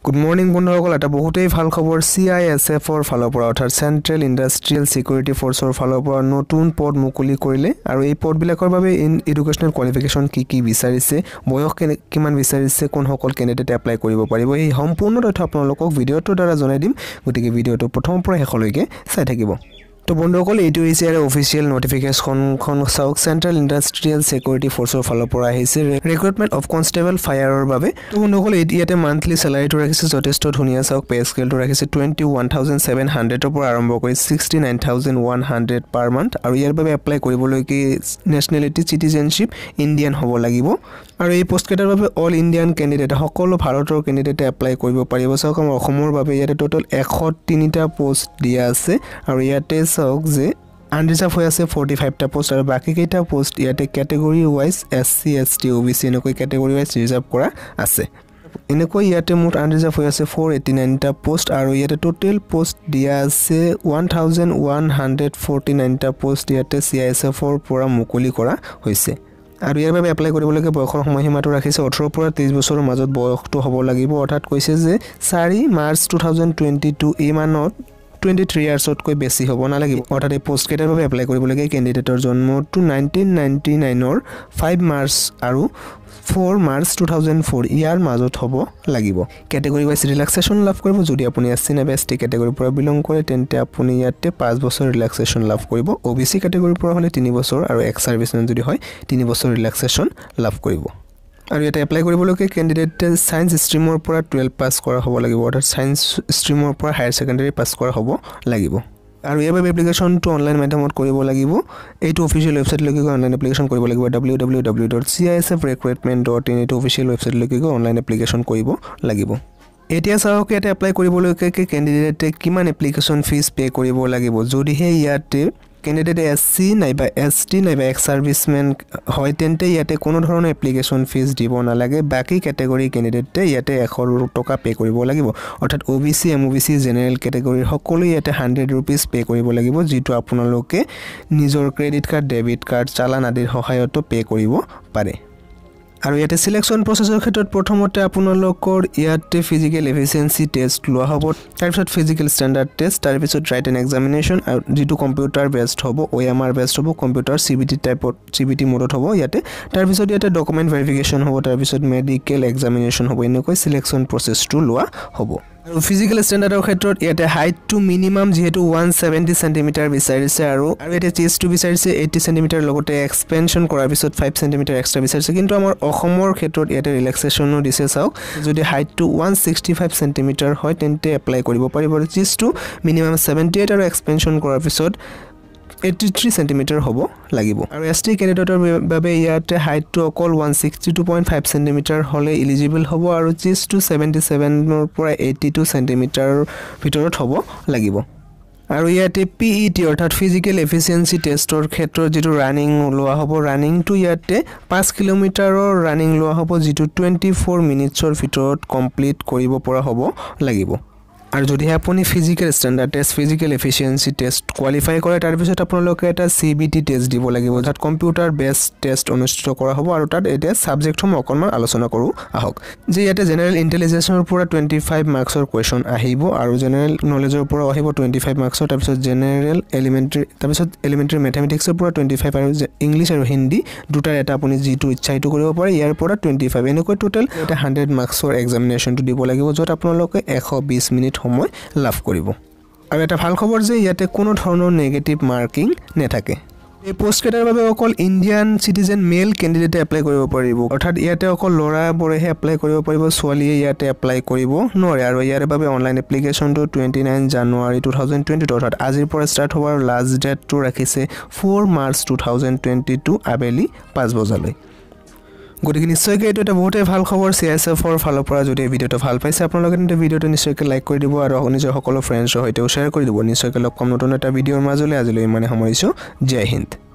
Good morning বন্ধুসকল এটা বহুতেই ভাল খবৰ CISF ৰ ফালৰ পৰা অৰ্থাৎ সেন্ট্ৰেল ইন্ডাষ্ট্ৰিয়েল সিকিউৰিটি ফৰ্চৰ ফালৰ পৰা নতুন পদ মুকলি কৰিলে আৰু এই পদবিলাকৰ বাবে এডুকেশনাল কোৱালিফিকেশন কি বিচাৰিছে বয়স কিমান বিচাৰিছে কোন সকল ক্যান্ডিডেট এপ্লাই কৰিব পাৰিব এই সম্পূৰ্ণ তথ্য আপোনালোকক ভিডিওটোৰ দ্বাৰা জনাই দিম গতিকে ভিডিওটো প্ৰথমৰ পৰা শেষলৈকে চাই থাকিব তো বন্ধুসকল এইটো হৈছে official notification south central industrial security force ফালৰ পৰা আহিছে ৰিক্ৰুটমেন্ট অফ কনস্টেবল ফায়াৰৰ বাবে তো বন্ধুসকল ইয়াতে মান্থলি স্যালাৰিটো ৰাখিছে যথেষ্ট ধুনিয়া সাউথ পে স্কেলটো ৰাখিছে 21700 ৰ পৰা আৰম্ভ কৰি 69100 পাৰ মান্থ আৰু ইয়াৰ বাবে এপ্লাই কৰিবলৈ কি নেশনালিটি সিটিজেনশিপ ইণ্ডিয়ান হ'ব লাগিব আৰু এই পোষ্ট কেটাৰ বাবে অল ইণ্ডিয়ান ক্যান্ডিডেট সকলো ভাৰতৰ ক্যান্ডিডেট এপ্লাই কৰিব পাৰিব সাউথ অসমৰ বাবে ইয়াতে টোটাল 103টা পোষ্ট দিয়া আছে আৰু ইয়াতে সাউথ যে আনৰিজাৰ্ভ হৈ আছে 45টা পোষ্ট আৰু বাকি কেইটা পোষ্ট ইয়াতে category wise SC ST OBC এনেকৈ ক্যাটেগৰি ওয়াইজ ৰিজাৰ্ভ কৰা আছে এনেকৈ ইয়াতে মুঠ আনৰিজাৰ্ভ হৈ আছে 489টা পোষ্ট আৰু ইয়াতে টোটাল পোষ্ট দিয়া আছে 1149টা পোষ্ট ইয়াতে CISF ৰ পৰা মুকলি কৰা হৈছে আৰু ইয়াৰ বাবে এপ্লাই কৰিবলৈকে বয়সৰ সময়সীমাটো ৰাখিছে 18 পৰা 30 বছৰৰ মাজত বয়সটো হ'ব লাগিব অৰ্থাৎ কৈছে যে 4 মাৰ্চ 2022 এই মানত 23 ইয়াৰ্ছতকৈ বেছি হ'ব নালাগিব অৰ্থাৎ এই পোষ্ট কেটাৰ বাবে এপ্লাই কৰিবলৈকে ক্যান্ডিডেটৰ জন্মটো 1999 ৰ 5 মাৰ্চ আৰু 4 মাৰ্চ 2004 ইয়াৰ মাজত হ'ব লাগিব ক্যাটেগৰি ওয়াইজ ৰিল্যাক্সেশন লাভ কৰিব যদি আপুনি SC না ST ক্যাটেগৰিৰ পৰা বিলং কৰে তেন্তে আপুনি ইয়াতে 5 বছৰ ৰিল্যাক্সেশন লাভ কৰিব OBC ক্যাটেগৰিৰ পৰা হলে 3 বছৰ আৰু এক্স সাৰ্ভিসমেন যদি হয় 3 বছৰ ৰিল্যাক্সেশন লাভ কৰিব আৰু এটা এপ্লাই কৰিবলৈকে ক্যান্ডিডেটে সায়েন্স ষ্ট্ৰীমৰ পৰা 12 পাস কৰা হ'ব লাগিব অৰ্থাৎ সায়েন্স ষ্ট্ৰীমৰ পৰা হায়াৰ সেকেন্ডাৰী পাস কৰা হ'ব লাগিব আৰু ইয়াৰ বাবে এপ্লিকেশনটো অনলাইন মাধ্যমত কৰিব লাগিব এইটো অফিচিয়েল ওয়েবসাইট লৈকে অনলাইন এপ্লিকেশন কৰিব লাগিব www.cisfrecruitment.in এইটো অফিচিয়েল ওয়েবসাইট লৈকে অনলাইন এপ্লিকেশন কৰিব লাগিব এতিয়া চাওক ইয়াতে এপ্লাই কৰিবলৈকে ক্যান্ডিডেটে কিমান এপ্লিকেশন ফিজ পে কৰিব লাগিব যদিহে ইয়াতে ক্যান্ডিডেট SC নাইবা ST নাইবা এক্স সাৰ্ভিসমেন হয় তেন্তে ইয়াতে কোনো ধৰণৰ এপ্লিকেশন ফিজ দিব নালাগে বাকি ক্যাটেগৰি ক্যান্ডিডেটে ইয়াতে 100 টকা পে কৰিব লাগিব অৰ্থাৎ OBC MOBC জেনাৰেল ক্যাটেগৰিৰ সকলো ইয়াতে 100 रुपीस পে কৰিব লাগিব যেটো আপোনালোকে নিজৰ ক্ৰেডিট কাৰ্ড ডেবিট কাৰ্ড চালান আদিৰ সহায়ত পে কৰিব পাৰে আৰু ইয়াতে সিলেকশন প্ৰসেসৰ ক্ষেত্ৰত প্ৰথমতে আপোনালোকৰ ইয়াতে ফিজিক্যাল এফিচিয়েন্সি টেষ্ট লোৱা হ'ব তাৰ পিছত ফিজিক্যাল ষ্টেণ্ডাৰ্ড টেষ্ট তাৰ পিছত ৰাইটেন এক্সামিনেশন আৰু যেটো কম্পিউটাৰ বেসড হ'ব OMR বেসড হ'ব কম্পিউটাৰ CBT মোডত হ'ব ইয়াতে তাৰ পিছত ইয়াতে ডকুমেন্ট ভেৰিফিকেশন হ'ব তাৰ পিছত মেডিকেল এক্সামিনেশন হ'ব এনেকৈ সিলেকশন প্ৰসেসটো লোৱা হ'ব আৰু ফিজিক্যাল ষ্টেণ্ডাৰ্ডৰ ক্ষেত্ৰত ইয়াতে হাইট টু মিনিমাম যেহেতু 170 সেন্টিমিটাৰ বিচাৰিছে আৰু ইয়াতে চেষ্ট টু বিচাৰিছে 80 সেন্টিমিটাৰ লগতে এক্সপেনশন কৰাৰ পিছত 5 সেন্টিমিটাৰ এক্সট্ৰা বিচাৰিছে কিন্তু আমাৰ অসমৰ ক্ষেত্ৰত ইয়াতে ৰিল্যাক্সেশনো দিছে চাওক যদি হাইট টু 165 সেন্টিমিটাৰ হয় তেন্তে এপ্লাই কৰিব পাৰিব আৰু চেষ্ট টু মিনিমাম 78 আৰু এক্সপেনশন কৰাৰ পিছত 83 সেন্টিমিটাৰ হ'ব লাগিব আৰু ST ক্যান্ডিডেটৰ বাবে ইয়াতে হাইট টু অকল 162.5 সেন্টিমিটাৰ হলে এলিজিবল হ'ব আৰু চেষ্ট টু 77 ৰ পৰা 82 সেন্টিমিটাৰ ভিতৰত হ'ব লাগিব আৰু ইয়াতে PET অৰ্থাৎ ফিজিক্যাল এফিচিয়েন্সি টেষ্টৰ ক্ষেত্ৰত যেটো ৰানিং লোৱা হ'ব ৰানিং টু ইয়াতে 5 কিলোমিটাৰৰ ৰানিং লোৱা হ'ব যেটো 24 মিনিটছৰ ভিতৰত কমপ্লিট কৰিব পৰা হ'ব লাগিব আৰু যদি আপুনি physical standard test physical efficiency test qualify কৰে তাৰ পিছত আপোনালোকে এটা CBT টেষ্ট দিব লাগিব অৰ্থাৎ কম্পিউটাৰ বেসড টেষ্ট অনুষ্ঠিত কৰা হ'ব আৰু তাত এটা সাবজেক্টসমূহ অকনমান আলোচনা কৰো আহক যে ইয়াতে জেনাৰেল ইন্টেলিজেন্সৰ পৰা 25 মাৰ্কছৰ কোৱেশ্চন আহিব আৰু জেনাৰেল নলেজৰ পৰা আহিব 25 মাৰ্কছৰ তাৰ পিছত জেনাৰেল এলিমেন্টাৰী মেথমেটিক্সৰ পৰা 25 আৰু ইংলিশ আৰু হিন্দী দুটাৰ এটা আপুনি যেটো ইচ্ছা ইটো কৰিব পাৰে ইয়াৰ পৰা 25 এনেকৈ টোটাল এটা 100 মাৰ্কছৰ এক্সামিনেশনটো দিব লাগিব যত আপোনালোকে 120 মিনিট সময় লাভ কৰিব আৰু এটা ভাল খবৰ যে ইয়াতে কোনো ধৰণৰ নেগেটিভ মাৰ্কিং নেথাকে এই পোষ্ট কেটাৰ বাবে অকল Indian citizen male candidate apply কৰিব পাৰিব অৰ্থাৎ ইয়াতে অকল লৰা বৰেহে এপ্লাই কৰিব পাৰিব ছোৱালীয়ে ইয়াতে এপ্লাই কৰিব নোৱাৰে আৰু ইয়াৰ বাবে অনলাইন এপ্লিকেশনটো 29 জানুৱাৰী 2022 অৰ্থাৎ আজিৰ পৰা ষ্টাৰ্ট হোৱাৰ লাষ্ট ডেটটো ৰাখিছে 4 মাৰ্চ 2022 আবেলি 5 বজালৈ গতিকে নিশ্চয়কৈ এটা বহুতে ভাল খবৰ CISF ৰ ফালৰ পৰা যদি ভিডিওটো ভাল পাইছে আপোনালোকে এই ভিডিওটো নিশ্চয়কৈ লাইক কৰি দিব আৰু নিজৰ সকলো ফ্ৰেণ্ডছৰ সৈতে শ্বেয়াৰ কৰি দিব নিশ্চয়কৈ লগ পাম নতুন এটা ভিডিওৰ মাজলৈ আজিলৈ মানে সামৰিছো জয় হিন্দ